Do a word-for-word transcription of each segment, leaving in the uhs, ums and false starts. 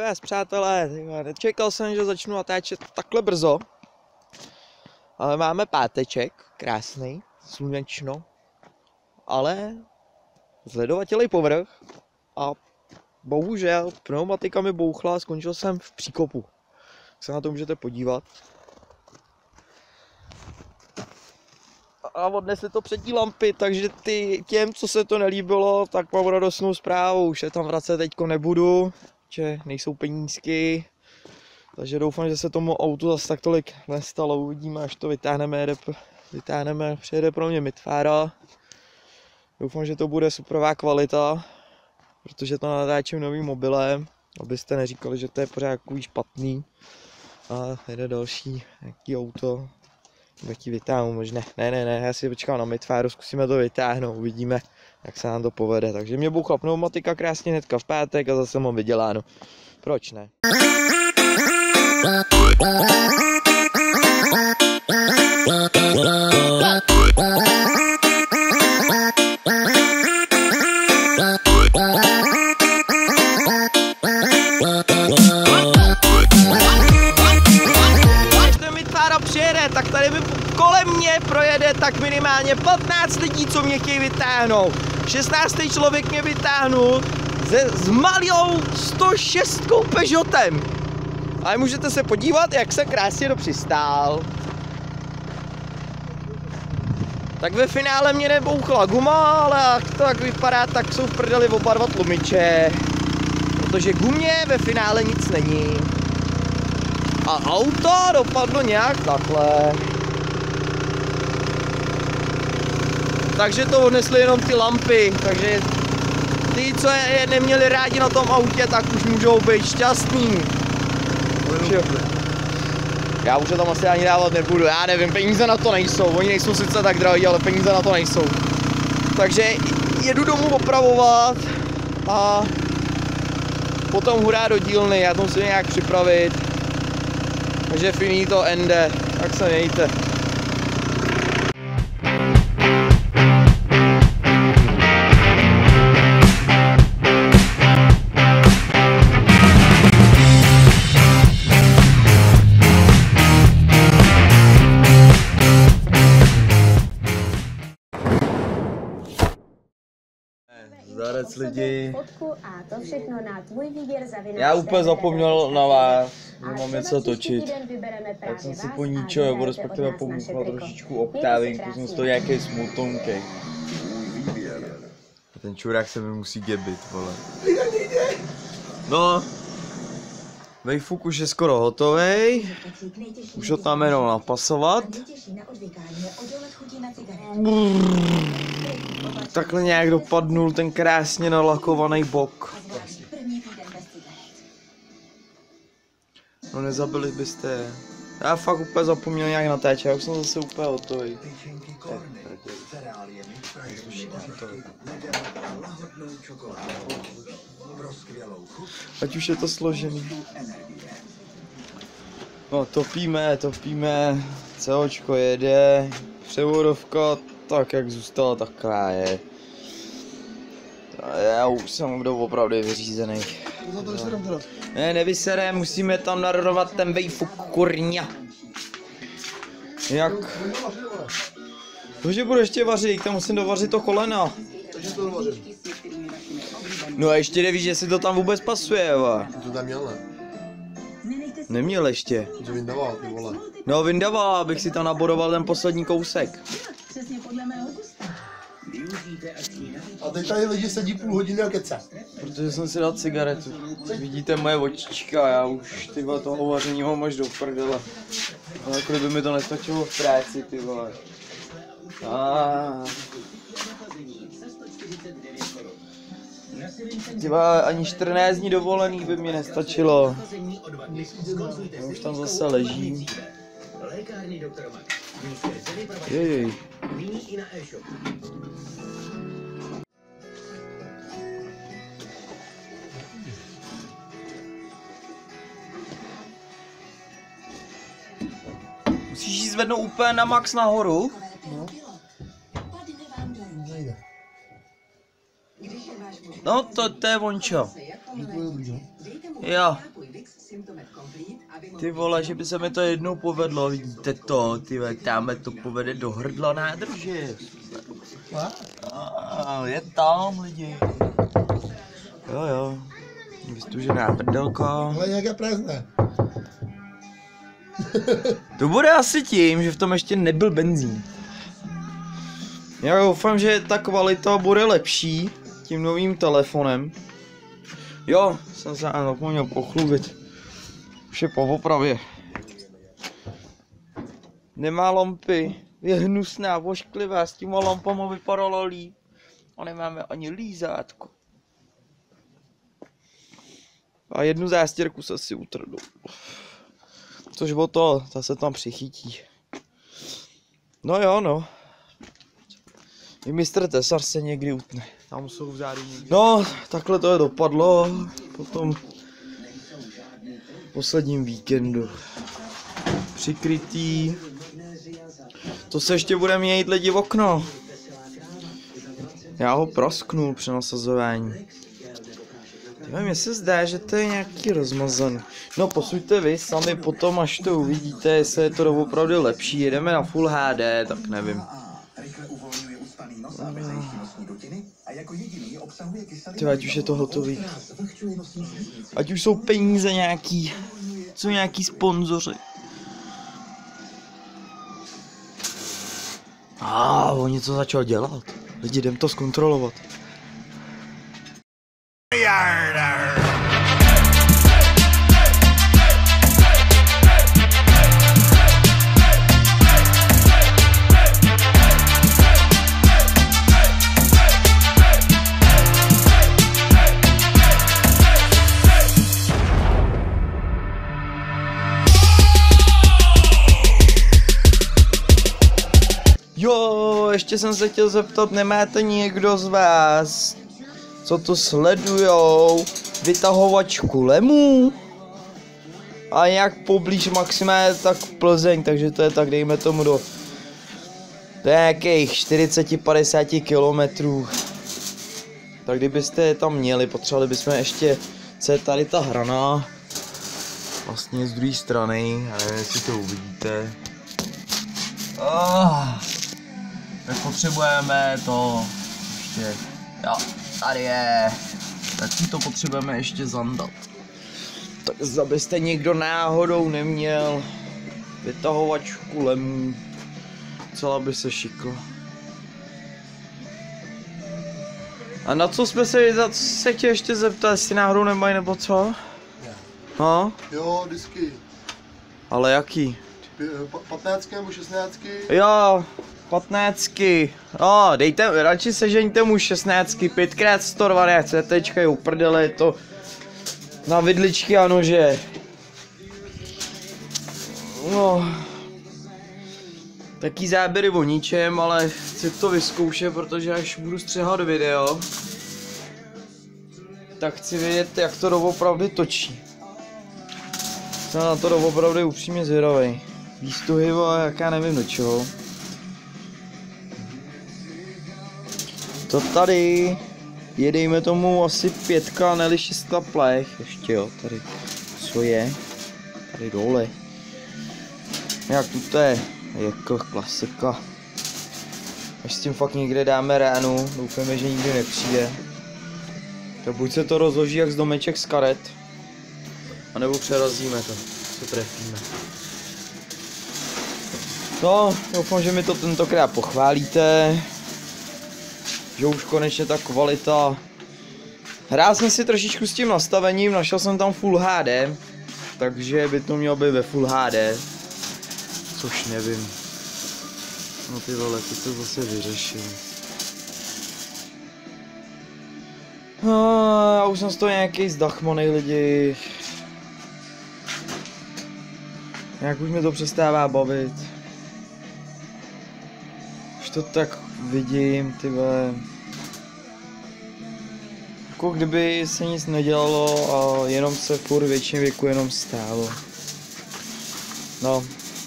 vás, přátelé, nečekal jsem, že začnu natáčet takhle brzo. Ale máme páteček, krásný, slunečno, ale zledovatělej povrch a bohužel pneumatika mi bouchla a skončil jsem v příkopu. Tak se na to můžete podívat. A odnesli to přední lampy, takže ty, těm, co se to nelíbilo, tak mám radostnou zprávu. Už je tam vracet teďko nebudu, že nejsou penízky. Takže doufám, že se tomu autu zase tak tolik nestalo. Uvidíme, až to vytáhneme, jede, vytáhneme, přijede pro mě Mitfára. Doufám, že to bude superová kvalita, protože to natáčím novým mobilem, abyste neříkali, že to je pořád takový špatný. A jede další nějaký auto. Tak ji vytáhnu možná. Ne, ne, ne, já si počkám na Mitfáru, zkusíme to vytáhnout, uvidíme, jak se nám to povede. Takže mě bouchla pneumatika krásně hnedka v pátek a zase mám vyděláno. Proč ne? Přijede, tak tady mi kolem mě projede tak minimálně patnáct lidí, co mě chtějí vytáhnout. šestnáctý člověk mě vytáhnul se, s malou sto šest Peugeotem. Ale můžete se podívat, jak se krásně dopřistál. Tak ve finále mě nebouchla guma, ale jak to tak vypadá, tak jsou v prdeli oba dva tlumiče. Protože gumě ve finále nic není. A auto dopadlo nějak takhle. Takže to odnesli jenom ty lampy, takže ty, co je neměli rádi na tom autě, tak už můžou být šťastní. Já už to tam asi ani dávat nebudu, já nevím, peníze na to nejsou, oni nejsou sice tak drahý, ale peníze na to nejsou. Takže jedu domů opravovat a potom hurá do dílny, já to musím nějak připravit. Takže finito ende, tak se mějte. Zdarec lidi. Já úplně zapomněl na vás, že mám něco točit. Tak jsem si poníčil, nebo respektive pomůchl trošičku oktávinku, jsem z toho nějaký smutonkej. A ten čurák se mi musí děbit, vole. No, Wayfuk už je skoro hotovej. Už ho tam jenom napasovat. Takhle nějak dopadnul ten krásně nalakovaný bok. No nezabili byste. Já fakt úplně zapomněl nějak natáčet, já už jsem zase úplně hotový. Ať už je to složený. No topíme, topíme, COčko jede, převodovka tak jak zůstala, taková je. Já už jsem kdo opravdu vyřízený. Ne, nevyserem, musíme tam narodovat ten Wayfuk kurňa. Jak? To, že budu ještě vařit, tam musím dovařit to koleno. No a ještě nevíš, že si to tam vůbec pasuje, va. To tam měl, ne? Neměl ještě. To vyndával, ty vole. No vyndával, abych si tam nabodoval ten poslední kousek. A teď tady lidi sedí půl hodiny a kece. Protože jsem si dal cigaretu. Vidíte moje očička, já už ty vole toho vaření mám až do prdele. Ale jako kdyby mi to nestačilo v práci, ty vole. Ah. Tyba ani čtrnáct dní dovolený by mi nestačilo. Já už tam zase ležím. Jej. Musíš jí zvednout úplně na max nahoru. No. No, to, to je vončo. Jo. Ty vole, že by se mi to jednou povedlo, vidíte to, ty vole, tamhle to povede do hrdla nádrže. A, je tam lidi. Jo jo, vystužená prdelka. Ale nějaká prázdná. To bude asi tím, že v tom ještě nebyl benzín. Já doufám, že ta kvalita bude lepší tím novým telefonem. Jo, jsem se ano, zapomněl pochlubit. Už je po opravě. Nemá lampy, je hnusná, vošklivá, s těma lampama vypadalo líp. A nemáme ani lízátko. A jednu zástěrku se si utrdu. Což o to, ta se tam přichytí. No jo, no. I mistr Tesar se někdy utne. Tam jsou vzadu někdy. No, takhle to je dopadlo. Potom posledním víkendu. Přikrytý. To se ještě bude měnit lidi v okno. Já ho prosknul při nasazování. Tyhle, mně se zdá, že to je nějaký rozmazaný. No posuďte vy sami potom, až to uvidíte, jestli je to opravdu lepší. Jedeme na Full H D, tak nevím. Tyhle, ať už je to hotový. Ať už jsou peníze nějaký. Co nějaký sponzoři. A ah, on něco začal dělat. Lidi, jdem to zkontrolovat. Jo, ještě jsem se chtěl zeptat, nemáte někdo z vás, co to sledujou, vytahovačku lemů? A jak poblíž maximálně tak Plzeň, takže to je tak, dejme tomu do nějakých čtyřicet padesát kilometrů. Tak kdybyste je tam měli, potřebovali bychom ještě, co je tady ta hrana, vlastně z druhé strany, já nevím, jestli to uvidíte. Oh. Tak potřebujeme to ještě, jo, tady je, tak si to potřebujeme ještě zandat. Tak abyste někdo náhodou neměl vytahovačku lemů, celá by se šikla. A na co jsme se, za co se chtěl ještě zeptat, jestli náhodou nemají nebo co? No? Jo, disky. Ale jaký? patnáctky nebo šestnáctky? Jo, patnáctky. No, dejte, radši sežeňte mu šestnáctky, pět krát sto dvanáct CTčka, jo, prdele, je to na vidličky a nože. No, taký záběry o ničem, ale chci to vyzkoušet, protože až budu střihat video, tak chci vědět, jak to doopravdy točí. Jsem na to doopravdy upřímně zvědavej. Výstuhy, jak já nevím do čeho. To tady je, dejme tomu, asi pětka, ne šestka plech, ještě jo, tady, co je, tady dole. Jak tu je, jako klasika. Až s tím fakt někde dáme ránu, doufáme, že nikdy nepřijde. Tak buď se to rozloží jak z domeček z karet, anebo přerazíme to, co trefíme. No, doufám, že mi to tentokrát pochválíte. Že už konečně ta kvalita. Hrál jsem si trošičku s tím nastavením, našel jsem tam Full H D, takže by to mělo být ve Full H D. Což nevím. No ty vole, ty to zase vyřešil. No, já už jsem z toho nějaký zdachmanej lidi. Jak už mi to přestává bavit. Už to tak vidím, ty vole. Jako kdyby se nic nedělalo a jenom se furt většině věku jenom stálo. No.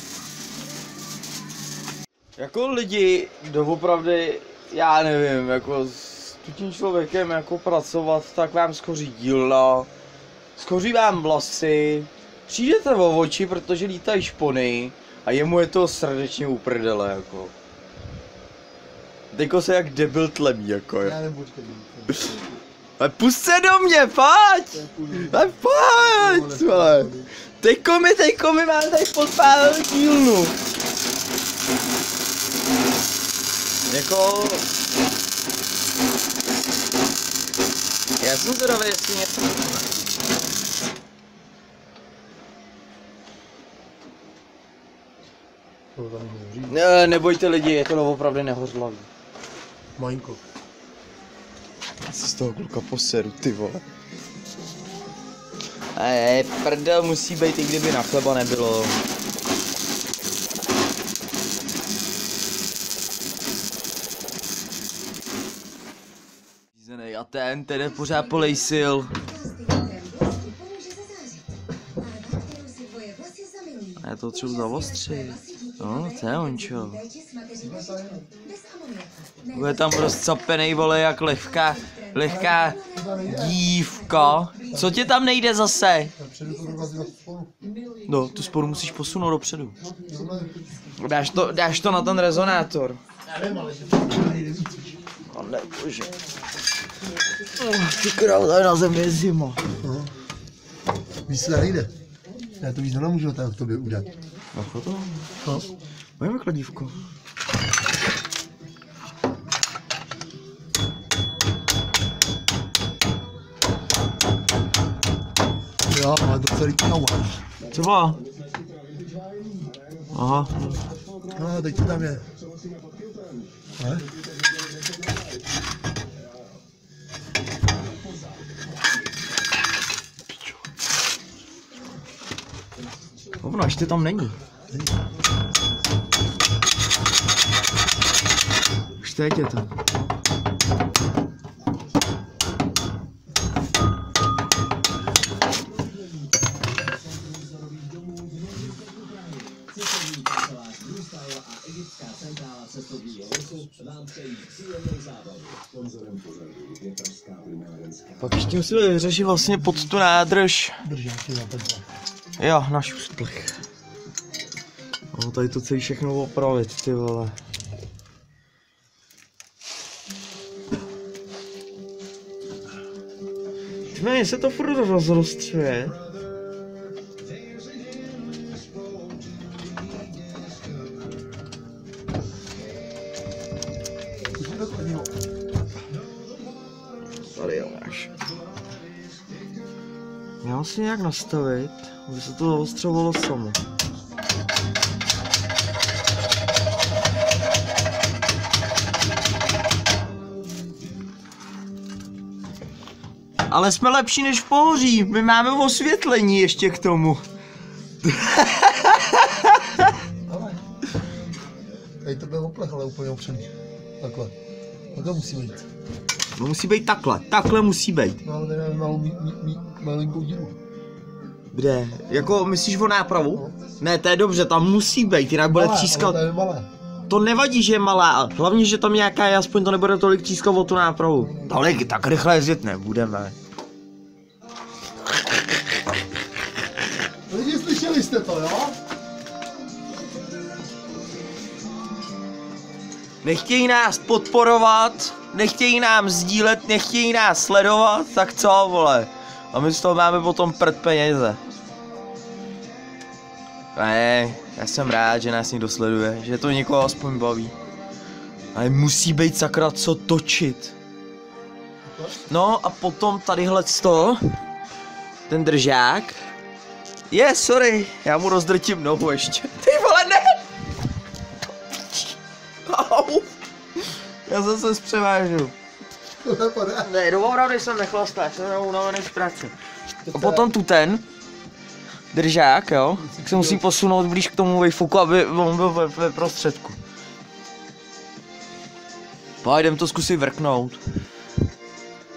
Jako lidi, doopravdy, já nevím, jako s tím člověkem jako pracovat, tak vám skoří dílna, skoří vám vlasy, Přijdete o oči, protože lítají špony a jemu je to srdečně uprdele, jako. Teďko se jak debil tlemí, jako jo. Já nebudu počkat. Ale pust se do mě, pojď! Ale pojď, vole. Teďko mi, teďko mi mám tady podpálenou dílnu. Jako... Já jsem zvědavý, jestli něco... Ne, nebojte lidi, je to opravdu nehořlavý. Maňko. Já si z toho kluka poseru, ty vole. Ej, prdel musí být, i kdyby na chleba nebylo. A ten, ten je pořád polejsil. A já to třeba zavostřit. No, to je ončo. Bude tam rozcapenej, vole, jak lehká, lehká dívka. Co tě tam nejde zase? No, tu sporu musíš posunout dopředu. Dáš to, dáš to na ten rezonátor. A nebože. Oh, ty král, tady na zemi je zima. Víš, co nejde? Já to víc nemůžu tak tobě udělat. Ach, to? No. Máme kladívko. Jo, ale to celý kouháš. Co má? Aha. No, teď to tam je. Ne? Hovno, ještě tam není. Už teď je tam. Pak ještě musíme vyřešit vlastně pod tu nádrž. Držáky na tebe. Jo, náš úsplech. No, tady to celý všechno opravit, ty vole. Mně se to furt rozrostřuje. Tady jo, máš. Měl si nějak nastavit, aby se to zaostřovalo samo. Ale jsme lepší než v pohoří, my máme osvětlení ještě k tomu. Tady to byl oplech, ale úplně opřený. Takhle. Takhle musí být. No musí být takhle, takhle musí být. No ale tady máme malou, mí, mí, mí, malinkou díru. Kde? Jako myslíš o nápravu? No. Ne, to je dobře, tam musí být, jinak bude třískat. To je malé. To nevadí, že je malá, hlavně, že tam nějaká je, aspoň to nebude tolik třískat o tu nápravu. Tolik, tak rychle jezdit nebudeme. Lidi, slyšeli jste to, jo? Nechtějí nás podporovat, nechtějí nám sdílet, nechtějí nás sledovat, tak co, vole? A my z toho máme potom prd peněze. Ne, já jsem rád, že nás někdo sleduje, že to někoho aspoň baví. Ale musí být sakra co točit. No a potom tadyhle to, ten držák. Je, yeah, sorry, já mu rozdrtím nohu ještě. Ty vole, ne! Au. Já zase zpřevážu. Ne, doopravdy jsem nechlastá, jsem unavený v práci. A potom tu ten držák, jo, tak se musí posunout blíž k tomu vejfuku, aby on byl ve, ve prostředku. Pojď, jdem to zkusit vrknout.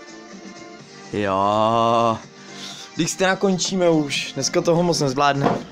Jo. Když jste nakončíme už, dneska toho moc nezvládne.